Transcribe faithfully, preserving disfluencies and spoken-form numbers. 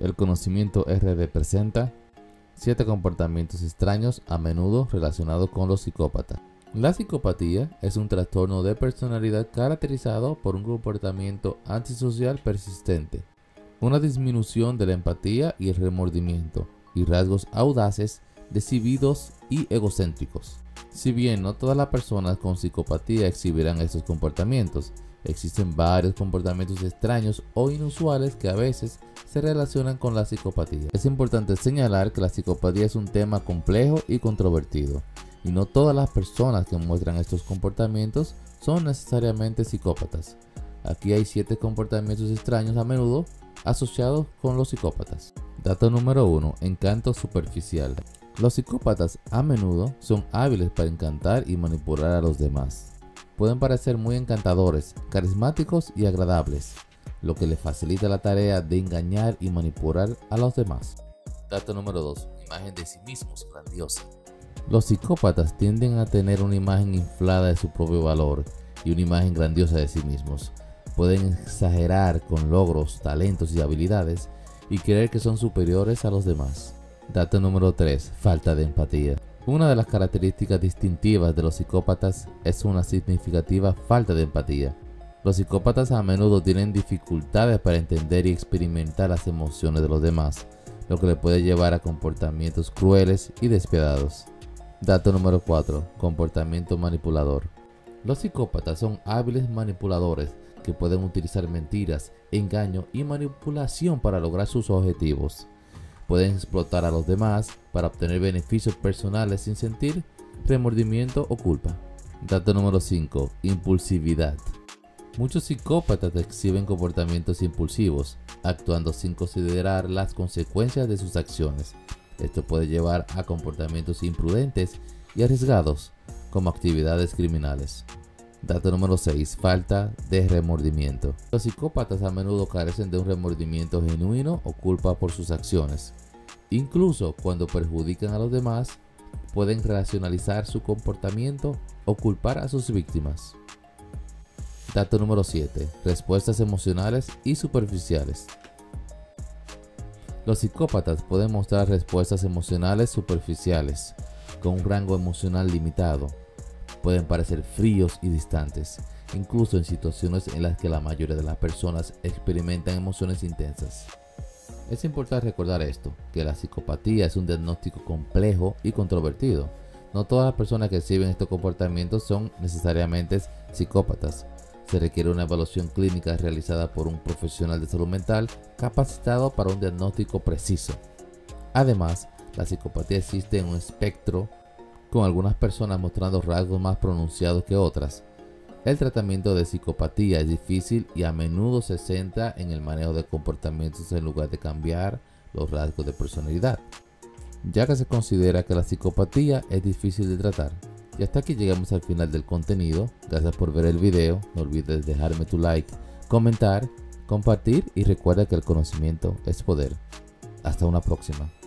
El conocimiento R D presenta siete comportamientos extraños a menudo relacionados con los psicópatas. La psicopatía es un trastorno de personalidad caracterizado por un comportamiento antisocial persistente, una disminución de la empatía y el remordimiento, y rasgos audaces, decididos y egocéntricos. Si bien no todas las personas con psicopatía exhibirán estos comportamientos, existen varios comportamientos extraños o inusuales que a veces se relacionan con la psicopatía. Es importante señalar que la psicopatía es un tema complejo y controvertido, y no todas las personas que muestran estos comportamientos son necesariamente psicópatas. Aquí hay siete comportamientos extraños a menudo asociados con los psicópatas. Dato número uno. Encanto superficial. Los psicópatas a menudo son hábiles para encantar y manipular a los demás. Pueden parecer muy encantadores, carismáticos y agradables, lo que les facilita la tarea de engañar y manipular a los demás. Dato número dos. Imagen de sí mismos grandiosa. Los psicópatas tienden a tener una imagen inflada de su propio valor y una imagen grandiosa de sí mismos. Pueden exagerar con logros, talentos y habilidades y creer que son superiores a los demás. Dato número tres. Falta de empatía. Una de las características distintivas de los psicópatas es una significativa falta de empatía. Los psicópatas a menudo tienen dificultades para entender y experimentar las emociones de los demás, lo que les puede llevar a comportamientos crueles y despiadados. Dato número cuatro. Comportamiento manipulador. Los psicópatas son hábiles manipuladores que pueden utilizar mentiras, engaño y manipulación para lograr sus objetivos. Pueden explotar a los demás para obtener beneficios personales sin sentir remordimiento o culpa. Dato número cinco. Impulsividad. Muchos psicópatas exhiben comportamientos impulsivos, actuando sin considerar las consecuencias de sus acciones. Esto puede llevar a comportamientos imprudentes y arriesgados, como actividades criminales. Dato número seis. Falta de remordimiento. Los psicópatas a menudo carecen de un remordimiento genuino o culpa por sus acciones. Incluso cuando perjudican a los demás, pueden racionalizar su comportamiento o culpar a sus víctimas. Dato número siete. Respuestas emocionales y superficiales. Los psicópatas pueden mostrar respuestas emocionales superficiales, con un rango emocional limitado. Pueden parecer fríos y distantes, incluso en situaciones en las que la mayoría de las personas experimentan emociones intensas. Es importante recordar esto, que la psicopatía es un diagnóstico complejo y controvertido. No todas las personas que exhiben estos comportamientos son necesariamente psicópatas. Se requiere una evaluación clínica realizada por un profesional de salud mental capacitado para un diagnóstico preciso. Además, la psicopatía existe en un espectro, con algunas personas mostrando rasgos más pronunciados que otras. El tratamiento de psicopatía es difícil y a menudo se centra en el manejo de comportamientos en lugar de cambiar los rasgos de personalidad, ya que se considera que la psicopatía es difícil de tratar. Y hasta aquí llegamos al final del contenido. Gracias por ver el video. No olvides dejarme tu like, comentar, compartir y recuerda que el conocimiento es poder. Hasta una próxima.